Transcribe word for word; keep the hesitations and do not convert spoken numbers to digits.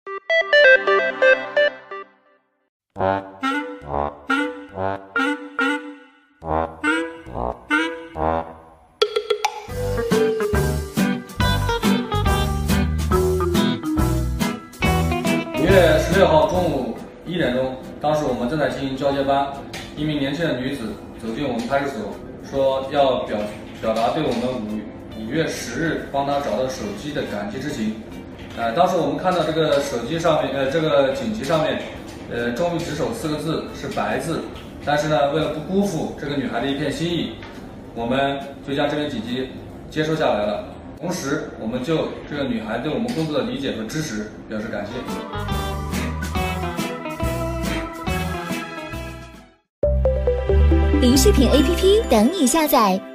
五月十六号中午一点钟，当时我们正在进行交接班，一名年轻的女子走进我们派出所，说要表表达对我们五五月十日帮她找到手机的感激之情。呃，当时我们看到这个手机上面，呃，这个锦旗上面，呃，终于执手四个字是白字，但是呢，为了不辜负这个女孩的一片心意，我们就将这篇锦旗接收下来了。同时，我们就这个女孩对我们工作的理解和支持表示感谢。 零视频 A P P 等你下载。